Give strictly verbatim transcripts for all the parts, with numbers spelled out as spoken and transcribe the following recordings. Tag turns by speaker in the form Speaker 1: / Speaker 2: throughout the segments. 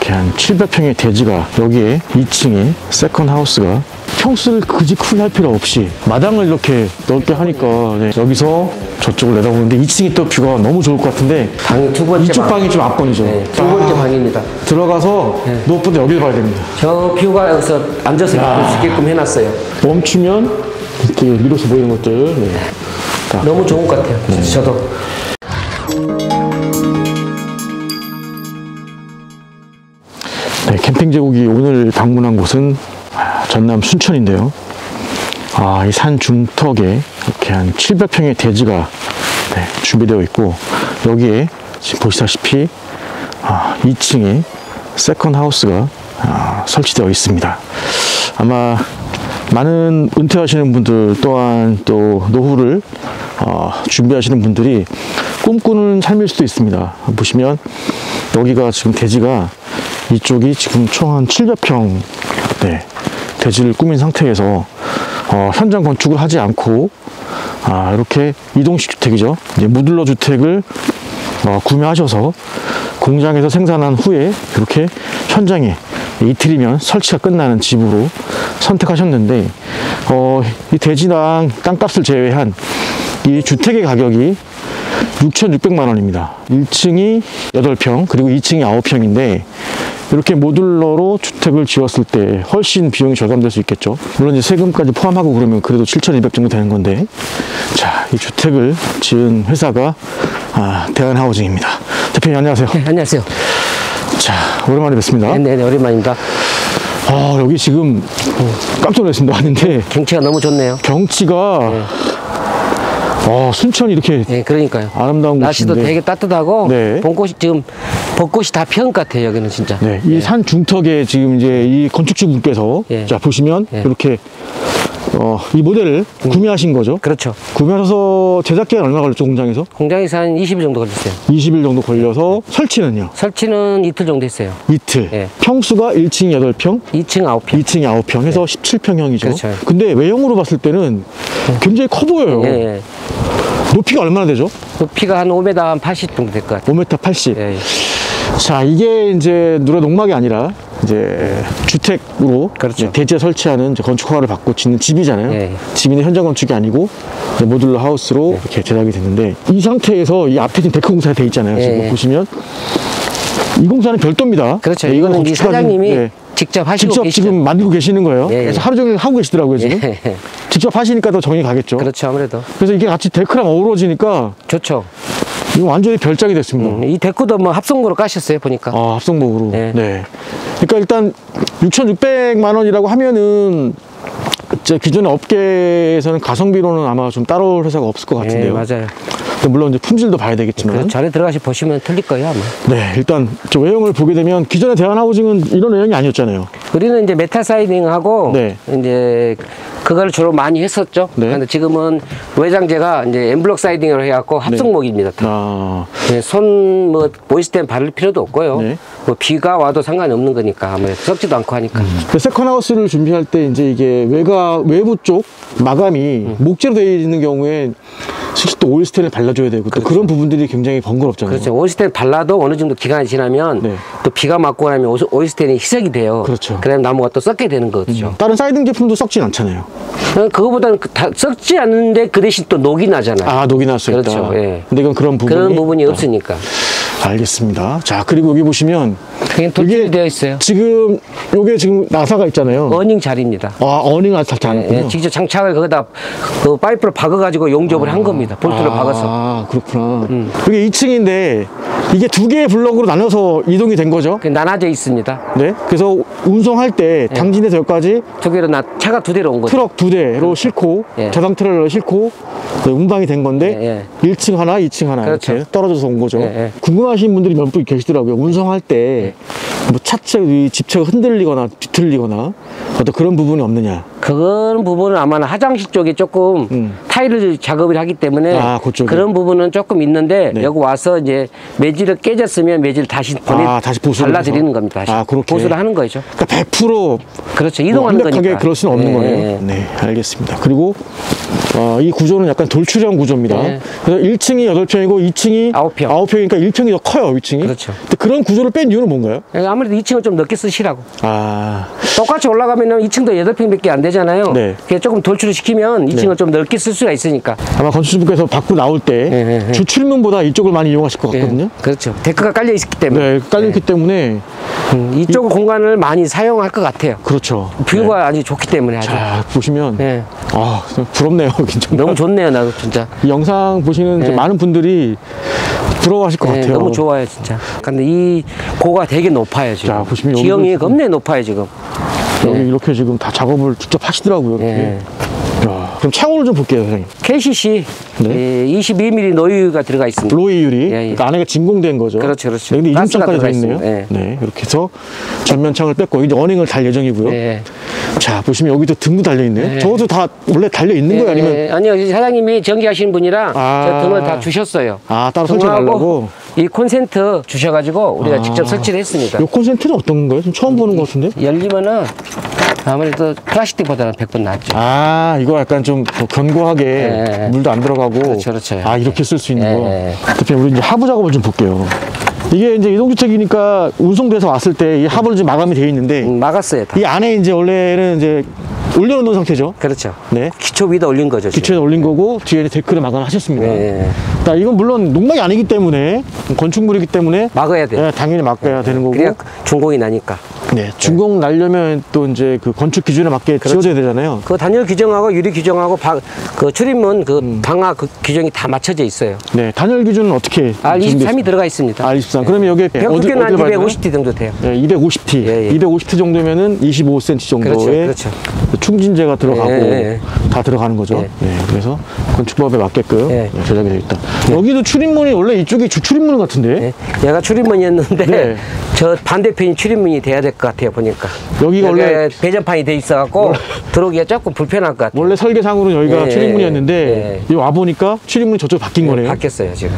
Speaker 1: 이렇게 한 칠백 평의 대지가 여기에 이 층에 세컨 하우스가 평수를 그지 크게 할 필요 없이 마당을 이렇게 넓게 하니까 네, 여기서 저쪽을 내다보는데 이 층이 또 뷰가 너무 좋을 것 같은데
Speaker 2: 방이 두 번째
Speaker 1: 이쪽
Speaker 2: 방.
Speaker 1: 방이 좀 압권이죠.
Speaker 2: 네, 두 번째
Speaker 1: 아,
Speaker 2: 방입니다.
Speaker 1: 들어가서
Speaker 2: 네.
Speaker 1: 무엇보다 여기를 봐야 됩니다.
Speaker 2: 저 뷰가 여기서 앉아서 볼 수 있게끔 해놨어요.
Speaker 1: 멈추면 이렇게 밀어서 보이는 것들. 네. 자,
Speaker 2: 너무 좋은 것 같아요.
Speaker 1: 네.
Speaker 2: 저도.
Speaker 1: 네, 캠핑 제국이 오늘 방문한 곳은 전남 순천인데요. 아, 이 산 중턱에 이렇게 한 칠백 평의 대지가 네, 준비되어 있고 여기에 지금 보시다시피 아, 이 층에 세컨 하우스가 아, 설치되어 있습니다. 아마 많은 은퇴하시는 분들 또한 또 노후를 어, 준비하시는 분들이 꿈꾸는 삶일 수도 있습니다. 보시면 여기가 지금 대지가 이쪽이 지금 총 한 칠백 평 네, 대지를 꾸민 상태에서 어, 현장 건축을 하지 않고 아, 이렇게 이동식 주택이죠. 이제 무들러 주택을 어, 구매하셔서 공장에서 생산한 후에 이렇게 현장에 이틀이면 설치가 끝나는 집으로 선택하셨는데 어, 이 대지당 땅값을 제외한 이 주택의 가격이 육천육백만 원입니다. 일 층이 여덟 평 그리고 이 층이 아홉 평인데 이렇게 모듈러로 주택을 지었을 때 훨씬 비용이 절감될 수 있겠죠. 물론 이제 세금까지 포함하고 그러면 그래도 칠천이백 정도 되는 건데, 자, 이 주택을 지은 회사가 아, 대한하우징입니다. 대표님 안녕하세요.
Speaker 2: 네, 안녕하세요.
Speaker 1: 자, 오랜만에 뵙습니다.
Speaker 2: 네네, 네, 오랜만입니다.
Speaker 1: 아, 여기 지금 깜짝 놀랐습니다. 왔는데
Speaker 2: 경치가 너무 좋네요.
Speaker 1: 경치가
Speaker 2: 네.
Speaker 1: 아, 순천이 이렇게
Speaker 2: 네, 그러니까요.
Speaker 1: 아름다운
Speaker 2: 날씨도
Speaker 1: 곳인데
Speaker 2: 되게 따뜻하고
Speaker 1: 네.
Speaker 2: 봄꽃이 지금 벚꽃이 다 피은 것 같아요. 여기는 진짜.
Speaker 1: 네, 이 산 중턱에 지금 이제 이 건축주 분께서
Speaker 2: 예.
Speaker 1: 자 보시면
Speaker 2: 예.
Speaker 1: 이렇게 어, 이 모델을
Speaker 2: 음.
Speaker 1: 구매하신 거죠.
Speaker 2: 그렇죠.
Speaker 1: 구매하셔서 제작 기간 얼마 걸렸죠, 공장에서?
Speaker 2: 공장에서 한 이십 일 정도 걸렸어요.
Speaker 1: 이십 일 정도 걸려서 설치는요?
Speaker 2: 설치는 이틀 정도 했어요.
Speaker 1: 이틀.
Speaker 2: 예.
Speaker 1: 평수가 일 층 여덟 평,
Speaker 2: 이 층 아홉 평.
Speaker 1: 이 층이 아홉 평 해서 십칠 평형이죠.
Speaker 2: 그렇죠.
Speaker 1: 근데 외형으로 봤을 때는 굉장히 커 보여요.
Speaker 2: 예, 예.
Speaker 1: 높이가 얼마나 되죠?
Speaker 2: 높이가 한 오 미터 한 팔십 정도 될 것 같아요.
Speaker 1: 오 미터 팔십.
Speaker 2: 예, 예.
Speaker 1: 자, 이게 이제 누라 농막이 아니라 이제 주택으로
Speaker 2: 그렇죠.
Speaker 1: 이제 대지에 설치하는 이제 건축 허가를 받고 짓는 집이잖아요.
Speaker 2: 예.
Speaker 1: 집이는 현장 건축이 아니고 이제 모듈러 하우스로 이렇게 제작이 됐는데 이 상태에서 이 앞에 지금 데크 공사가 돼 있잖아요.
Speaker 2: 예,
Speaker 1: 지금
Speaker 2: 예.
Speaker 1: 보시면 이 공사는 별도입니다.
Speaker 2: 그렇죠.
Speaker 1: 네,
Speaker 2: 이거는 이
Speaker 1: 건축가님,
Speaker 2: 사장님이
Speaker 1: 네,
Speaker 2: 직접 하시고
Speaker 1: 직접
Speaker 2: 계시죠.
Speaker 1: 지금 만들고 계시는 거예요.
Speaker 2: 예, 예.
Speaker 1: 그래서 하루 종일 하고 계시더라고요 지금.
Speaker 2: 예.
Speaker 1: 직접 하시니까 더 정이 가겠죠.
Speaker 2: 그렇죠. 아무래도
Speaker 1: 그래서 이게 같이 데크랑 어우러지니까
Speaker 2: 좋죠.
Speaker 1: 이거 완전히 별장이 됐습니다.
Speaker 2: 음, 이 데크도 뭐 합성으로 까셨어요 보니까.
Speaker 1: 아, 합성목으로.
Speaker 2: 네.
Speaker 1: 네. 그러니까 일단 육천육백만 원이라고 하면은 제 기존의 업계에서는 가성비로는 아마 좀 따라올 회사가 없을 것 같은데요.
Speaker 2: 예, 맞아요.
Speaker 1: 물론 이제 품질도 봐야 되겠지만.
Speaker 2: 그래서 전에 들어가시 보시면 틀릴 거예요 아마.
Speaker 1: 네, 일단 저 외형을 보게 되면 기존의 대한하우징은 이런 외형이 아니었잖아요.
Speaker 2: 우리는 이제 메탈 사이딩하고
Speaker 1: 네.
Speaker 2: 이제 그걸 주로 많이 했었죠.
Speaker 1: 네.
Speaker 2: 근데 지금은 외장재가 이제 엠블럭 사이딩으로 해갖고 합성목입니다. 다.
Speaker 1: 아,
Speaker 2: 네, 손 뭐 보이스템 바를 필요도 없고요.
Speaker 1: 네.
Speaker 2: 뭐 비가 와도 상관이 없는 거니까 아무래도 썩지도 않고 하니까.
Speaker 1: 그 세컨하우스를 준비할 때 이제 이게 외가 외부 쪽 마감이
Speaker 2: 음.
Speaker 1: 목재로 되어 있는 경우에 실제 또 오일스텐을 발라줘야 되고 또 그런 부분들이 굉장히 번거롭잖아요.
Speaker 2: 그렇죠. 오일스텐 발라도 어느 정도 기간이 지나면
Speaker 1: 네.
Speaker 2: 또 비가 맞고 나면 오일- 오일스텐이 희석이 돼요.
Speaker 1: 그렇죠.
Speaker 2: 그러면 나무가 또 썩게 되는 거죠.
Speaker 1: 다른 사이딩 제품도 썩진 않잖아요.
Speaker 2: 어, 그거보다는 그 다 썩지 않는데 그 대신 또 녹이 나잖아요.
Speaker 1: 아, 녹이 날 수 있다.
Speaker 2: 그렇죠. 예.
Speaker 1: 근데 이건 그런 부분이
Speaker 2: 그런 부분이
Speaker 1: 있다.
Speaker 2: 없으니까.
Speaker 1: 알겠습니다. 자, 그리고 여기 보시면
Speaker 2: 그냥 도출이 되어 있어요.
Speaker 1: 지금 요게 지금 나사가 있잖아요.
Speaker 2: 어닝 자리입니다.
Speaker 1: 아, 어닝 나사 잘
Speaker 2: 예,
Speaker 1: 않군요.
Speaker 2: 예, 직접 장착을 거기다 그 파이프를 박아가지고 용접을 한 겁니다. 볼트를
Speaker 1: 아,
Speaker 2: 박아서.
Speaker 1: 아, 그렇구나. 이게 이 층인데 이게 두 개의 블럭으로 나눠서 이동이 된 거죠.
Speaker 2: 그 나눠져 있습니다.
Speaker 1: 네. 그래서 운송할 때 당진에서 여기까지
Speaker 2: 두 개로 나 차가 두 대로 온 거죠.
Speaker 1: 트럭 두 대로 싣고
Speaker 2: 예.
Speaker 1: 저당 트레일러 싣고 네, 운방이 된 건데
Speaker 2: 예,
Speaker 1: 일 층 하나, 이 층 하나
Speaker 2: 그렇죠.
Speaker 1: 이렇게 떨어져서 온 거죠.
Speaker 2: 예, 예.
Speaker 1: 궁금하신 분들이 몇 분 계시더라고요. 운송할 때 뭐 차체 이 집체가 흔들리거나 뒤틀리거나 어떤 그런 부분이 없느냐.
Speaker 2: 그런 부분은 아마 화장실 쪽에 조금
Speaker 1: 음.
Speaker 2: 타일을 작업을 하기 때문에
Speaker 1: 아, 그쪽에.
Speaker 2: 그런 부분은 조금 있는데
Speaker 1: 네.
Speaker 2: 여기 와서 이제 매질을 깨졌으면 매질 다시 보내
Speaker 1: 아, 다시 보수를
Speaker 2: 발라드리는
Speaker 1: 해서?
Speaker 2: 겁니다. 다시
Speaker 1: 아, 그렇게.
Speaker 2: 보수를 하는 거죠.
Speaker 1: 그러니까 백 퍼센트
Speaker 2: 그렇죠.
Speaker 1: 뭐
Speaker 2: 이동하는
Speaker 1: 완벽하게
Speaker 2: 거니까.
Speaker 1: 그럴 수는 없는
Speaker 2: 예,
Speaker 1: 거네요.
Speaker 2: 예.
Speaker 1: 네, 알겠습니다. 그리고 어, 이 구조는 약간 돌출형 구조입니다.
Speaker 2: 네.
Speaker 1: 그래서 일 층이 여덟 평이고 이 층이
Speaker 2: 아홉 평.
Speaker 1: 아홉 평이니까 일 평이 더 커요, 이 층이.
Speaker 2: 그렇죠.
Speaker 1: 근데 그런 구조를 뺀 이유는 뭔가요?
Speaker 2: 아무래도 이 층을 좀 넓게 쓰시라고.
Speaker 1: 아,
Speaker 2: 똑같이 올라가면은 이 층도 여덟 평밖에 안 되잖아요.
Speaker 1: 네.
Speaker 2: 그게 조금 돌출을 시키면 이 층을
Speaker 1: 네.
Speaker 2: 좀 넓게 쓸 수가 있으니까.
Speaker 1: 아마 건축주분께서 밖으로 나올 때
Speaker 2: 네, 네, 네.
Speaker 1: 주 출입문보다 이쪽을 많이 이용하실 것 같거든요.
Speaker 2: 예, 그렇죠. 데크가 깔려 있기 때문에
Speaker 1: 네, 깔려있기 때문에
Speaker 2: 음, 이쪽 공간을 많이 사용할 것 같아요.
Speaker 1: 그렇죠.
Speaker 2: 뷰가 아주 좋기 때문에 아주.
Speaker 1: 자, 보시면
Speaker 2: 네.
Speaker 1: 아, 부럽네요. 정말.
Speaker 2: 너무 좋네요, 나도 진짜.
Speaker 1: 이 영상 보시는
Speaker 2: 네.
Speaker 1: 많은 분들이 부러워하실 것
Speaker 2: 네,
Speaker 1: 같아요.
Speaker 2: 너무 좋아요, 진짜. 근데 이 고가 되게 높아요, 지금.
Speaker 1: 자, 보시면
Speaker 2: 지형이
Speaker 1: 여기도
Speaker 2: 겁내 높아요, 지금.
Speaker 1: 여기
Speaker 2: 네.
Speaker 1: 이렇게 지금 다 작업을 직접 하시더라고요. 이렇게.
Speaker 2: 네.
Speaker 1: 야, 그럼 창호를 좀 볼게요, 선생님.
Speaker 2: 케이씨씨
Speaker 1: 네.
Speaker 2: 예, 이십이 밀리미터 노유가 들어가 있습니다.
Speaker 1: 로이 유리.
Speaker 2: 예, 예.
Speaker 1: 그러니까 안에가 진공된 거죠.
Speaker 2: 그렇죠, 그렇죠.
Speaker 1: 네, 근데
Speaker 2: 가스가
Speaker 1: 이중창까지 다
Speaker 2: 들어가
Speaker 1: 있네요.
Speaker 2: 있습니다.
Speaker 1: 네, 이렇게 해서 전면창을 뺐고 이제 어닝을 달 예정이고요.
Speaker 2: 예.
Speaker 1: 자, 보시면 여기도 등도 달려 있네요.
Speaker 2: 네.
Speaker 1: 저것도 다 원래 달려 있는 거예요, 아니면
Speaker 2: 예, 아니요, 사장님이 전기하시는 분이라
Speaker 1: 아.
Speaker 2: 저 등을 다 주셨어요.
Speaker 1: 아, 따로 설치해
Speaker 2: 등하고
Speaker 1: 달라고?
Speaker 2: 이 콘센트 주셔가지고 우리가
Speaker 1: 아.
Speaker 2: 직접 설치를 했습니다.
Speaker 1: 이 콘센트는 어떤 건가요? 좀 처음 보는 것 같은데?
Speaker 2: 열리면은 아무래도 플라스틱보다는 백 번 낫죠.
Speaker 1: 아, 이거 약간 좀 견고하게
Speaker 2: 네.
Speaker 1: 물도 안 들어가고.
Speaker 2: 그렇죠, 그렇죠.
Speaker 1: 아, 이렇게 쓸 수 있는
Speaker 2: 네,
Speaker 1: 거.
Speaker 2: 네.
Speaker 1: 대표님, 우리 이제 하부 작업을 좀 볼게요. 이게 이제 이동주택이니까 운송돼서 왔을 때 이 하부는 지금 마감이 되어 있는데
Speaker 2: 음, 막았어요, 다.
Speaker 1: 이 안에 이제 원래는 이제 올려놓는 상태죠.
Speaker 2: 그렇죠.
Speaker 1: 네.
Speaker 2: 기초 위에다 올린 거죠. 지금.
Speaker 1: 기초에 올린 거고 뒤에 데크를 마감하셨습니다.
Speaker 2: 네.
Speaker 1: 자, 이건 물론 농막이 아니기 때문에 건축물이기 때문에
Speaker 2: 막아야 돼요.
Speaker 1: 네, 당연히 막아야 되는 거고.
Speaker 2: 그래야 중공이 나니까.
Speaker 1: 네, 준공 날려면 또 이제 그 건축 기준에 맞게 지어져야 되잖아요.
Speaker 2: 그 단열 규정하고 유리 규정하고 방, 그 출입문 그
Speaker 1: 음.
Speaker 2: 방화 그 규정이 다 맞춰져 있어요.
Speaker 1: 네, 단열 기준은 어떻게?
Speaker 2: 알 이십삼이
Speaker 1: 준비했습니까?
Speaker 2: 들어가 있습니다.
Speaker 1: 알 이십삼. 그러면 여기
Speaker 2: 벽
Speaker 1: 어디
Speaker 2: 두께는 한
Speaker 1: 어디로 봐야
Speaker 2: 이백오십 티 정도 돼요.
Speaker 1: 네, 이백오십 티.
Speaker 2: 예, 예.
Speaker 1: 이백오십 티 정도면은 이십오 센티미터 정도의
Speaker 2: 그렇죠, 그렇죠.
Speaker 1: 충진재가 들어가고
Speaker 2: 예, 예.
Speaker 1: 다 들어가는 거죠.
Speaker 2: 예.
Speaker 1: 네, 그래서 건축법에 맞게끔
Speaker 2: 예.
Speaker 1: 네, 제작이 되어 있다. 여기도 출입문이 원래 이쪽이 주출입문 같은데.
Speaker 2: 예. 얘가 출입문이었는데
Speaker 1: 네.
Speaker 2: 저 반대편이 출입문이 돼야 될 것 같아요, 보니까.
Speaker 1: 여기가 원래
Speaker 2: 여기가 배전판이 돼 있어갖고 들어오기가 조금 불편할 것 같아요.
Speaker 1: 원래 설계상으로는 여기가
Speaker 2: 예,
Speaker 1: 출입문이었는데
Speaker 2: 예.
Speaker 1: 여기 와 보니까 출입문이 저쪽 바뀐 거네요.
Speaker 2: 바뀌었어요, 지금.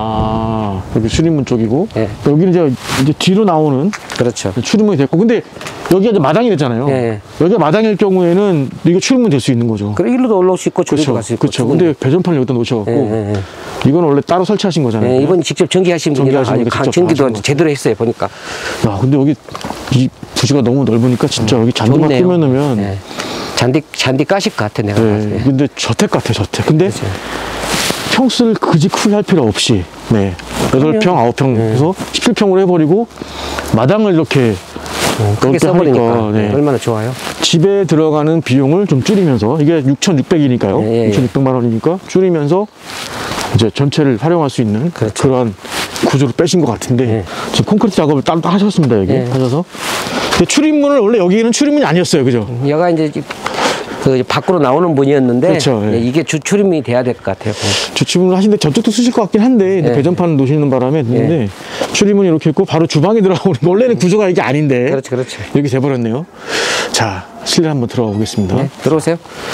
Speaker 1: 아, 여기 출입문 쪽이고
Speaker 2: 예.
Speaker 1: 여기는 이제, 이제 뒤로 나오는
Speaker 2: 그렇죠.
Speaker 1: 출입문이 됐고, 근데 여기가 이제 마당이 됐잖아요.
Speaker 2: 예.
Speaker 1: 여기가 마당일 경우에는 이거 출입문 될 수 있는 거죠.
Speaker 2: 그리고 일로도 올라올 수 있고 저리도
Speaker 1: 그렇죠.
Speaker 2: 갈 수 있고.
Speaker 1: 그렇죠.
Speaker 2: 죽은-
Speaker 1: 근데 배전판을 여기다 놓으셔갖고
Speaker 2: 예, 예, 예.
Speaker 1: 이건 원래 따로 설치하신 거잖아요.
Speaker 2: 예, 이번 직접 전기하신 분이라
Speaker 1: 전기하신
Speaker 2: 아주
Speaker 1: 분이
Speaker 2: 강-
Speaker 1: 직접
Speaker 2: 전기도
Speaker 1: 하신 거.
Speaker 2: 제대로 했어요, 보니까.
Speaker 1: 야, 근데 여기 이 부지가 너무 넓으니까 진짜 여기 잔디만
Speaker 2: 좋네요.
Speaker 1: 꾸며놓으면
Speaker 2: 예. 잔디 잔디 까실 것 같아, 내가
Speaker 1: 네,
Speaker 2: 봤을 때.
Speaker 1: 근데 저택 같아, 저택. 근데
Speaker 2: 그렇죠.
Speaker 1: 평수를 그지 크게 할 필요 없이 네, 여덟 평, 아홉 평 해서 십칠 평으로 해버리고 마당을 이렇게
Speaker 2: 크게
Speaker 1: 넓게
Speaker 2: 써버리니까
Speaker 1: 하니까 네.
Speaker 2: 얼마나 좋아요.
Speaker 1: 집에 들어가는 비용을 좀 줄이면서 이게 육천육백이니까요.
Speaker 2: 예, 예, 예.
Speaker 1: 육천육백만 원이니까 줄이면서 이제 전체를 활용할 수 있는
Speaker 2: 그렇죠.
Speaker 1: 그런 구조를 빼신 것 같은데
Speaker 2: 예.
Speaker 1: 지금 콘크리트 작업을 따로 하셨습니다. 여기
Speaker 2: 예.
Speaker 1: 하셔서 근데 출입문을 원래 여기는 출입문이 아니었어요, 그죠?
Speaker 2: 얘가 이제 그 밖으로 나오는 분이었는데
Speaker 1: 그렇죠, 예.
Speaker 2: 예, 이게 주 출입문이 돼야 될 것 같아요.
Speaker 1: 주출입문을 하시는데 저쪽도 쓰실 것 같긴 한데 근데
Speaker 2: 예.
Speaker 1: 배전판 놓으시는 바람에 됐는데 출입문이 이렇게 있고 바로 주방이 들어가는 거 원래는 구조가 이게 아닌데
Speaker 2: 그렇죠, 그렇죠.
Speaker 1: 이렇게 돼버렸네요. 자, 실내 한번 들어가 보겠습니다.
Speaker 2: 네, 들어오세요.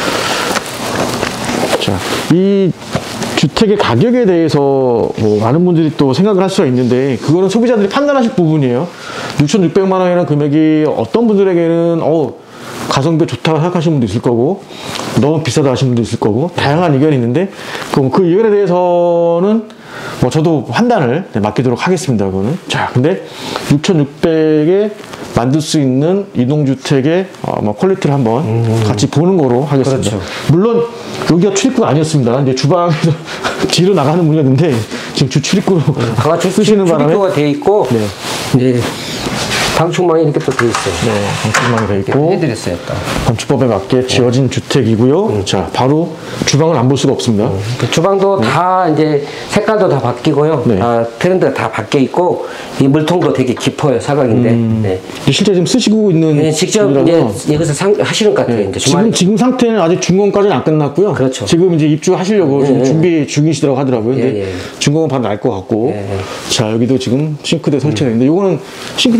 Speaker 1: 자, 이 주택의 가격에 대해서 뭐 많은 분들이 또 생각을 할 수가 있는데 그거는 소비자들이 판단하실 부분이에요. 육천육백만 원이라는 금액이 어떤 분들에게는 어 가성비 좋다고 생각하시는 분도 있을 거고 너무 비싸다 하시는 분도 있을 거고 다양한 의견이 있는데 그럼 그 의견에 대해서는 뭐 저도 판단을 네, 맡기도록 하겠습니다. 그거는. 자, 근데 육천육백에 만들 수 있는 이동주택의 어, 뭐 퀄리티를 한번 음. 같이 보는 거로 하겠습니다.
Speaker 2: 그렇죠.
Speaker 1: 물론 여기가 출입구가 아니었습니다. 이제 주방에서 뒤로 나가는 문이었는데 지금 주 출입구로
Speaker 2: 가가
Speaker 1: 쓰시는 바람에
Speaker 2: 출입구가 돼 있고
Speaker 1: 네.
Speaker 2: 이제 방충망이 이렇게 또 돼 있어요.
Speaker 1: 네, 건축망이 되어 있고
Speaker 2: 해드렸어요, 또.
Speaker 1: 건축법에 맞게 지어진 주택이고요. 자, 바로 주방을 안 볼 수가 없습니다.
Speaker 2: 그 주방도 다 이제 색깔도 다 바뀌고요.
Speaker 1: 네.
Speaker 2: 다 트렌드가 다 바뀌어 있고 이 물통도 되게 깊어요, 사각인데. 네.
Speaker 1: 실제 지금 쓰시고 있는
Speaker 2: 네, 직접
Speaker 1: 분이라서
Speaker 2: 이제 여기서 상, 하시는 것 같아요.
Speaker 1: 네,
Speaker 2: 이제
Speaker 1: 지금
Speaker 2: 주말에.
Speaker 1: 지금 상태는 아직 준공까지는 안 끝났고요.
Speaker 2: 그렇죠.
Speaker 1: 지금 이제 입주하시려고
Speaker 2: 예,
Speaker 1: 지금
Speaker 2: 예.
Speaker 1: 준비 중이시더라고 하더라고요. 근데
Speaker 2: 예, 예.
Speaker 1: 준공은 바로 날 것 같고.
Speaker 2: 예, 예.
Speaker 1: 자, 여기도 지금 싱크대 설치가 있는데 이거는 싱크대 왜 주신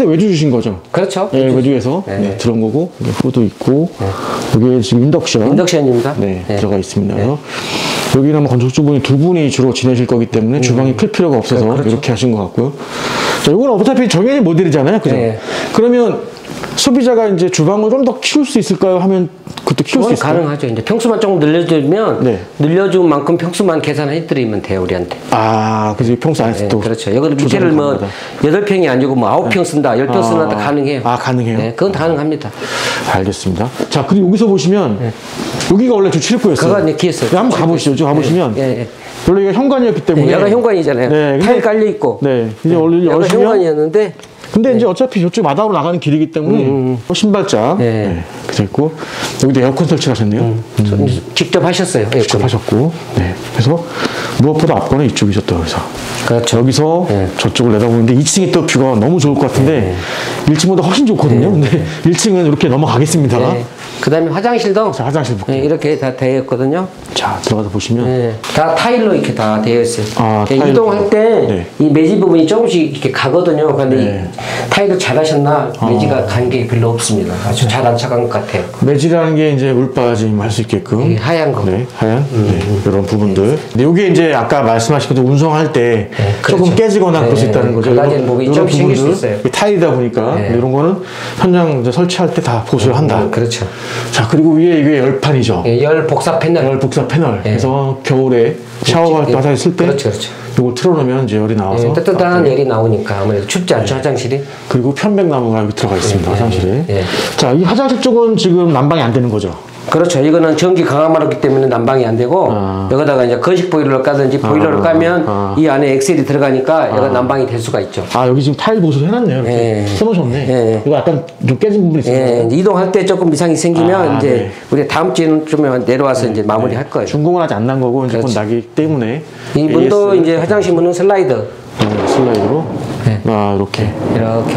Speaker 1: 주신 거죠?
Speaker 2: 그렇죠.
Speaker 1: 네, 외주에서 네. 네, 들어온 거고 이게 후드 있고 네. 여기에 지금 인덕션.
Speaker 2: 인덕션입니다.
Speaker 1: 네, 네. 들어가 있습니다. 네. 여기는 아마 건축주분이 두 분이 주로 지내실 거기 때문에 음. 주방이 클 필요가 없어서 네, 그렇죠. 이렇게 하신 것 같고요. 자, 이건 어차피 정해진 모델이잖아요, 그죠? 네. 그러면 소비자가 이제 주방을 좀 더 키울 수 있을까요? 하면 그것도 키울 수 있을까요?
Speaker 2: 가능하죠. 이제 평수만 조금 늘려주면 네. 늘려준 만큼 평수만 계산해드리면 돼요, 우리한테.
Speaker 1: 아, 그래서 평수 안에서 또.
Speaker 2: 네, 그렇죠. 여기 밑에를 뭐 여덟 평이 아니고 뭐 아홉 평 쓴다, 열 평 쓴다 아, 가능해요.
Speaker 1: 아, 가능해요?
Speaker 2: 네, 그건 가능합니다.
Speaker 1: 알겠습니다. 자, 그리고 여기서 보시면 네. 여기가 원래 주 출입구였어요.
Speaker 2: 그거 이제 기했어요.
Speaker 1: 네, 한번 가보시죠. 저 가보시면. 네, 네. 원래 여기가 현관이었기 때문에.
Speaker 2: 네, 여기가 현관이잖아요. 네, 타일 깔려 있고.
Speaker 1: 네, 이제 원래
Speaker 2: 여기가 현관이었는데.
Speaker 1: 근데
Speaker 2: 네.
Speaker 1: 이제 어차피 저쪽 마당으로 나가는 길이기 때문에 음. 신발장 네. 네. 그렇게 있고 여기도 에어컨 설치를 하셨네요. 음.
Speaker 2: 음. 직접 하셨어요. 에어컨.
Speaker 1: 직접 하셨고 네. 그래서 무엇보다 앞번에 이쪽이셨다 그래서
Speaker 2: 그렇죠.
Speaker 1: 여기서 네. 저쪽을 내다보는데 이 층이 또 뷰가 너무 좋을 것 같은데 네. 일 층보다 훨씬 좋거든요. 네. 근데 일 층은 이렇게 넘어가겠습니다. 네.
Speaker 2: 그 다음에 화장실도
Speaker 1: 자, 화장실 볼게요.
Speaker 2: 네, 이렇게 다 되어 있거든요.
Speaker 1: 자, 들어가서 보시면
Speaker 2: 네, 다 타일로 이렇게 다 되어 있어요.
Speaker 1: 아,
Speaker 2: 네, 이동할 때 이 네. 매지 부분이 조금씩 이렇게 가거든요. 근데 네. 이 타일을 잘하셨나 매지가 아. 간 게 별로 없습니다. 아주 잘 안착한 것 같아요.
Speaker 1: 매지라는 게 이제 물빠짐 할 수 있게끔
Speaker 2: 네, 하얀 거,
Speaker 1: 네, 하얀 음. 네, 이런 부분들. 근데 이게 이제 아까 말씀하신 것처럼 운송할 때 네, 그렇죠. 조금 깨지거나 네, 그럴 수 있다는 거죠.
Speaker 2: 갈라진 부분이 좀 생길 수 있어요.
Speaker 1: 타일이다 보니까 네. 이런 거는 현장 이제 설치할 때 다 보수를 한다.
Speaker 2: 음, 그렇죠.
Speaker 1: 자, 그리고 위에 이게 열판이죠.
Speaker 2: 예, 열 복사 패널.
Speaker 1: 열 복사 패널. 예. 그래서 겨울에 샤워할 때 화장실 쓸 때
Speaker 2: 그렇죠, 그렇죠.
Speaker 1: 이걸 틀어놓으면 이제 열이 나와서
Speaker 2: 예, 뜨뜻한 열이 나오니까 아무래도 춥지 않죠. 예. 화장실이.
Speaker 1: 그리고 편백나무가 여기 들어가 있습니다. 예, 화장실에.
Speaker 2: 예.
Speaker 1: 자, 이 화장실 쪽은 지금 난방이 안 되는 거죠.
Speaker 2: 그렇죠. 이거는 전기 강화마루기 때문에 난방이 안 되고 아. 여기다가 이제 건식 보일러를 까든지 보일러를 아. 까면 아. 이 안에 엑셀이 들어가니까 여기 아. 난방이 될 수가 있죠.
Speaker 1: 아, 여기 지금 타일 보수 해놨네요. 이렇게
Speaker 2: 예.
Speaker 1: 써놓으셨네.
Speaker 2: 예.
Speaker 1: 이거 약간 좀 깨진 부분이 있어요.
Speaker 2: 예. 이동할 때 조금 이상이 생기면 아, 이제 네. 우리 다음 주에는 내려와서 네. 이제 마무리할 네. 거예요.
Speaker 1: 준공은 아직 안 난 거고 이제 곧 나기 때문에
Speaker 2: 이 문도 이제 화장실 문은 슬라이드.
Speaker 1: 네, 슬라이드로. 네. 아, 이렇게.
Speaker 2: 이렇게.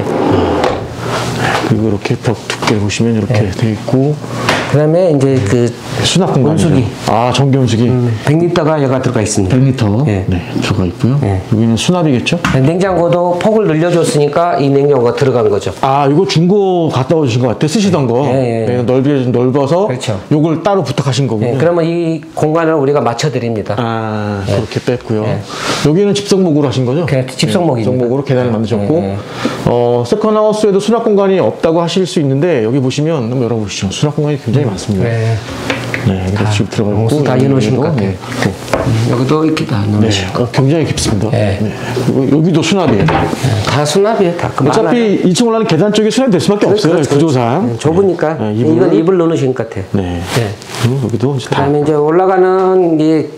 Speaker 1: 그리고 이렇게 벽 두께 보시면 이렇게 네. 돼 있고.
Speaker 2: 그 다음에 이제 그
Speaker 1: 수납 공간
Speaker 2: 온수기.
Speaker 1: 아, 전기 온수기. 음,
Speaker 2: 백 리터가 여기가 들어가 있습니다.
Speaker 1: 백 리터. 네. 네, 들어가 있고요. 네. 여기는 수납이겠죠?
Speaker 2: 냉장고도 폭을 늘려줬으니까 이 냉장고가 들어간 거죠.
Speaker 1: 아, 이거 중고 갔다 오신 것 같아요. 쓰시던 거.
Speaker 2: 네, 네, 네.
Speaker 1: 넓이 좀 넓어서.
Speaker 2: 그렇죠.
Speaker 1: 요걸 따로 부탁하신 거군요.
Speaker 2: 네, 그러면 이 공간을 우리가 맞춰드립니다.
Speaker 1: 아, 네. 그렇게 뺐고요. 네. 여기는 집성목으로 하신 거죠?
Speaker 2: 네, 집성목입니다.
Speaker 1: 집성목으로 계단을
Speaker 2: 네.
Speaker 1: 만드셨고.
Speaker 2: 네.
Speaker 1: 어, 세컨하우스에도 수납 공간이 없다고 하실 수 있는데 여기 보시면 한번 열어보시죠. 수납 공간이 굉장히 음. 많습니다. 네. 네, 다, 지금 들어가 있고
Speaker 2: 다 해놓으신 것 같아요.
Speaker 1: 네.
Speaker 2: 음, 여기도 이렇게 다 넣으시고.
Speaker 1: 네, 어, 굉장히 깊습니다. 네. 네. 그리고 여기도 수납이에요. 네,
Speaker 2: 다 수납이에요. 다
Speaker 1: 어차피 이 층 올라가는 계단 쪽에 수납이 될 수밖에 그렇죠, 없어요. 그렇죠. 구조상.
Speaker 2: 네, 좁으니까. 네, 이불을, 이건 이불 넣으신 것 같아요.
Speaker 1: 네. 네. 그리고 여기도
Speaker 2: 이제 그다음에 이제 올라가는 이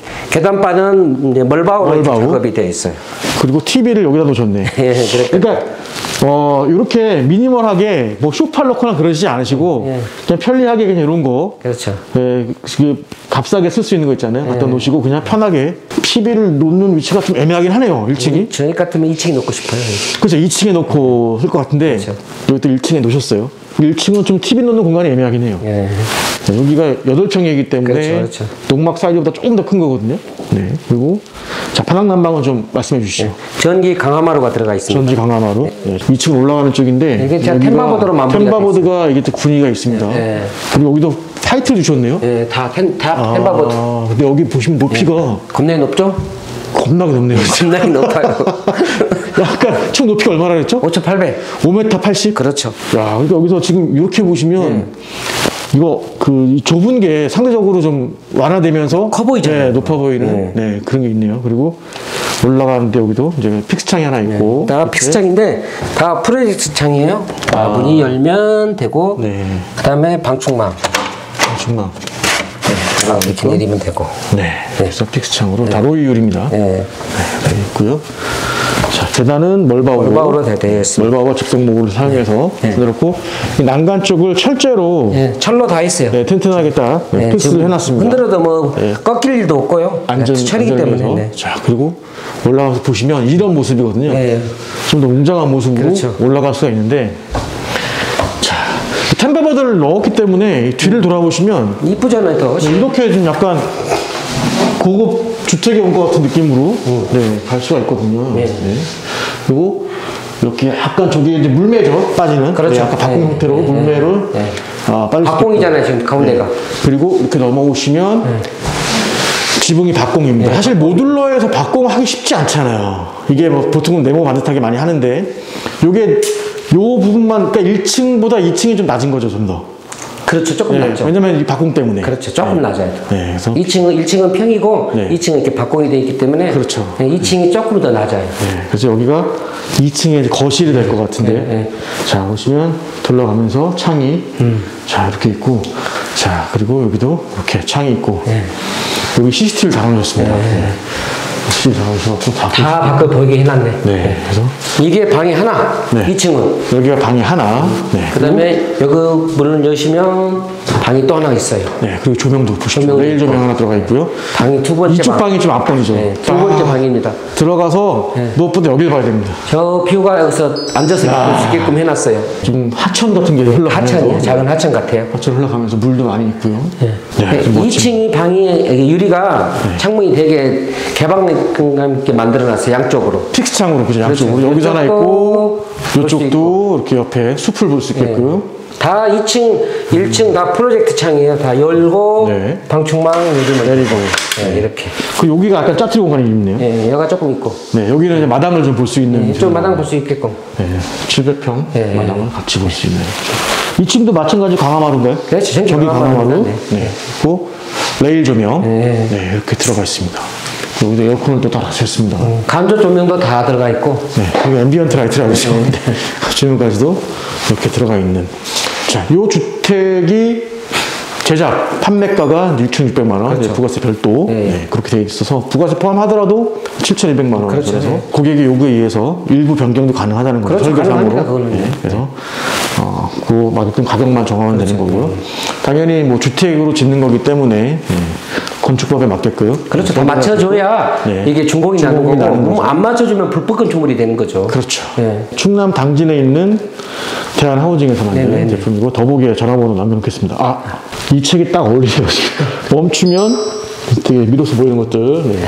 Speaker 2: 계단바는 이제 멀바우로 작업이 되어 있어요.
Speaker 1: 그리고 티비를 여기다 놓으셨네.
Speaker 2: 예,
Speaker 1: 그러니까 어, 이렇게 미니멀하게 뭐 소파를 넣거나 그러시지 않으시고 예. 그냥 편리하게 그냥 이런 거.
Speaker 2: 그렇죠.
Speaker 1: 예, 그 값싸게 쓸 수 있는 거 있잖아요. 갖다 예. 놓으시고 그냥 편하게 티비를 놓는 위치가 좀 애매하긴 하네요. 일 층이.
Speaker 2: 음, 저희 같으면 이 층에 놓고 싶어요.
Speaker 1: 그렇죠. 이 층에 놓고 쓸 것 같은데 그렇죠. 여기 또 일 층에 놓으셨어요. 일 층은 좀 티비 놓는 공간이 애매하긴 해요.
Speaker 2: 예.
Speaker 1: 네, 여기가 여덟 평이기 때문에
Speaker 2: 그렇죠, 그렇죠.
Speaker 1: 농막 사이즈보다 조금 더 큰 거거든요. 네. 그리고 자, 바닥 난방은 좀 말씀해 주시죠. 네.
Speaker 2: 전기 강화마루가 들어가 있습니다.
Speaker 1: 전기 강화마루. 네. 네. 이 층 올라가는 쪽인데
Speaker 2: 이게 제가 템바보드로 마무리가
Speaker 1: 템바보드가 이게 또 분위기가 있습니다. 네. 그리고 여기도 타이틀 주셨네요.
Speaker 2: 네, 다, 템, 다 아, 템바보드.
Speaker 1: 근데 여기 보시면 높이가
Speaker 2: 네. 겁나게 높죠?
Speaker 1: 겁나게 높네요.
Speaker 2: 겁나게 높아요.
Speaker 1: 약간 총 높이가 얼마나 그랬죠?
Speaker 2: 오천팔백.
Speaker 1: 오 미터 팔십?
Speaker 2: 그렇죠.
Speaker 1: 야, 그러니까 여기서 지금 이렇게 보시면 네. 이거 그 좁은 게 상대적으로 좀 완화되면서
Speaker 2: 커 보이잖아요.
Speaker 1: 네, 높아 보이는 네. 네, 그런 게 있네요. 그리고 올라가는데 여기도 이제 픽스 창이 하나 있고
Speaker 2: 네. 다 픽스 창인데 다 프로젝트 창이에요. 아. 문이 열면 되고 네. 그다음에 방충망.
Speaker 1: 방충망.
Speaker 2: 네, 이렇게 있고. 내리면 되고.
Speaker 1: 네. 네. 그래서 픽스 창으로 네. 다 로이율입니다. 네. 네. 네. 있고요. 자, 계단은 멀바우로,
Speaker 2: 멀바우로 되어 있습니다.
Speaker 1: 멀바우와 집성목으로 사용해서 네. 그렇고 이 난간 쪽을 철제로
Speaker 2: 네, 철로 다 했어요.
Speaker 1: 네, 튼튼하게 딱 네, 필수를 해놨습니다.
Speaker 2: 흔들어도 뭐 네. 꺾일 일도 없고요.
Speaker 1: 안전
Speaker 2: 철이기 때문에. 네.
Speaker 1: 자, 그리고 올라가서 보시면 이런 모습이거든요. 네. 좀 더 웅장한 모습으로 그렇죠. 올라갈 수가 있는데. 자, 템바보드를 넣었기 때문에 뒤를 돌아보시면
Speaker 2: 이쁘잖아요, 더.
Speaker 1: 네, 이렇게 좀 약간 고급 주택에 온 것 같은 느낌으로 음. 네, 갈 수가 있거든요. 네. 네. 그리고 이렇게 약간 저기 이제 물매죠, 빠지는.
Speaker 2: 그렇죠.
Speaker 1: 네, 약간 박공
Speaker 2: 네,
Speaker 1: 형태로
Speaker 2: 네,
Speaker 1: 물매를
Speaker 2: 네, 네.
Speaker 1: 아, 빨리
Speaker 2: 박공이잖아요, 지금 가운데가.
Speaker 1: 네. 그리고 이렇게 넘어오시면 네. 지붕이 박공입니다. 네. 사실 모듈러에서 박공하기 쉽지 않잖아요. 이게 뭐 보통은 네모 반듯하게 많이 하는데 요게 요 부분만, 그러니까 일 층보다 이 층이 좀 낮은 거죠, 좀 더.
Speaker 2: 그렇죠, 조금
Speaker 1: 네,
Speaker 2: 낮죠.
Speaker 1: 왜냐면 이 박공 때문에.
Speaker 2: 그렇죠, 조금
Speaker 1: 네.
Speaker 2: 낮아요.
Speaker 1: 네, 그래서
Speaker 2: 이 층은 일 층은 평이고
Speaker 1: 네.
Speaker 2: 이 층은 이렇게 박공이 되어 있기 때문에
Speaker 1: 그렇죠.
Speaker 2: 이 층이 조금 더 낮아요.
Speaker 1: 네, 그래서 여기가 이 층에 거실이 될 것 같은데,
Speaker 2: 네, 네.
Speaker 1: 자 보시면 들어가면서 창이 음. 자 이렇게 있고, 자 그리고 여기도 이렇게 창이 있고, 네. 여기 씨씨티비를 달아놓으셨습니다. 네. 네. 씨씨티비 달아놓으셔서
Speaker 2: 다 밖을 보이게 해놨네.
Speaker 1: 네, 네. 그래서
Speaker 2: 이게 방이 하나,
Speaker 1: 네.
Speaker 2: 이 층은
Speaker 1: 여기가 방이 하나, 네.
Speaker 2: 그 다음에 여기 문을 여시면 방이 또 하나 있어요.
Speaker 1: 네, 그리고 조명도 보시죠.
Speaker 2: 조명도
Speaker 1: 레일 조명 하나 들어가 있고요.
Speaker 2: 방이 두 번째
Speaker 1: 이쪽
Speaker 2: 방.
Speaker 1: 방이 좀 앞방이죠.
Speaker 2: 네, 두 번째
Speaker 1: 아,
Speaker 2: 방입니다.
Speaker 1: 들어가서
Speaker 2: 네.
Speaker 1: 무엇보다 여길 봐야 됩니다.
Speaker 2: 저 뷰가 여기서 앉아서 볼 수 있게끔 해놨어요.
Speaker 1: 좀 하천 같은 게 흘러가면서,
Speaker 2: 하천이요, 작은 하천 같아요.
Speaker 1: 하천 흘러가면서 물도 많이 있고요. 네. 네, 좀
Speaker 2: 이 층이 방이 유리가 네. 창문이 되게 개방감 있게 만들어놨어요, 양쪽으로.
Speaker 1: 픽스 창으로 그죠, 양쪽으로.
Speaker 2: 그렇죠.
Speaker 1: 여기서 하나 있고, 이쪽도
Speaker 2: 있고.
Speaker 1: 이렇게 옆에 숲을 볼 수 있게끔.
Speaker 2: 네. 다 이 층, 일 층 다 프로젝트 창이에요. 다 열고
Speaker 1: 네.
Speaker 2: 방충망 요즘은
Speaker 1: 내리고.
Speaker 2: 네, 이렇게.
Speaker 1: 그 여기가 약간 짜투리 공간이 있네요.
Speaker 2: 네, 여가 조금 있고.
Speaker 1: 네, 여기는 이제 마당을 좀 볼 수 있는.
Speaker 2: 네, 좀 마당 볼 수 있게끔.
Speaker 1: 네, 칠백 평
Speaker 2: 네.
Speaker 1: 마당을 같이 볼 수 있는. 이 층도 마찬가지 강화마루인가요?
Speaker 2: 네, 저기
Speaker 1: 강화마루.
Speaker 2: 네.
Speaker 1: 네. 그리고 레일 조명.
Speaker 2: 네.
Speaker 1: 네, 이렇게 들어가 있습니다. 여기도 에어컨을 또 달아주셨습니다.
Speaker 2: 음, 간접 조명도 다 들어가 있고.
Speaker 1: 네, 그리고 앰비언트 라이트라고 있죠. 네. 조명까지도 이렇게 들어가 있는. 자, 이 주택이 제작 판매가가 육천육백만 원,
Speaker 2: 그렇죠.
Speaker 1: 부가세 별도.
Speaker 2: 네.
Speaker 1: 네, 그렇게 되어 있어서 부가세 포함하더라도 칠천이백만 원.
Speaker 2: 그렇죠.
Speaker 1: 그래서
Speaker 2: 네.
Speaker 1: 고객의 요구에 의해서 일부 변경도 가능하다는 거죠.
Speaker 2: 그렇죠. 가능합니다, 그거는.
Speaker 1: 네, 그래서 어, 그 맞게끔 가격만 정하면
Speaker 2: 그렇죠.
Speaker 1: 되는 거고요. 당연히 뭐 주택으로 짓는 거기 때문에 네. 건축법에 맞게끔.
Speaker 2: 그렇죠. 다 맞춰줘야 네. 이게 중공이 나는 거고, 너무 안 맞춰주면 불법 건축물이 되는 거죠.
Speaker 1: 그렇죠.
Speaker 2: 네.
Speaker 1: 충남 당진에 있는 대한하우징에서 만든
Speaker 2: 네네네.
Speaker 1: 제품이고, 더보기에 전화번호 남겨놓겠습니다. 아, 이 책이 딱 어울리세요. 멈추면 되게 미로서 보이는 것들. 네.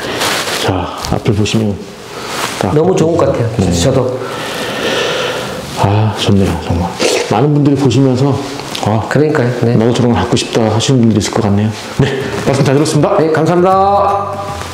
Speaker 1: 자, 앞을 보시면 딱
Speaker 2: 너무 좋은 것 같아요.
Speaker 1: 네.
Speaker 2: 저도.
Speaker 1: 아, 좋네요, 정말. 많은 분들이 보시면서 아,
Speaker 2: 그러니까요. 네.
Speaker 1: 나도 저런 거 갖고 싶다 하시는 분들이 있을 것 같네요. 네, 말씀 잘 들었습니다.
Speaker 2: 네, 감사합니다.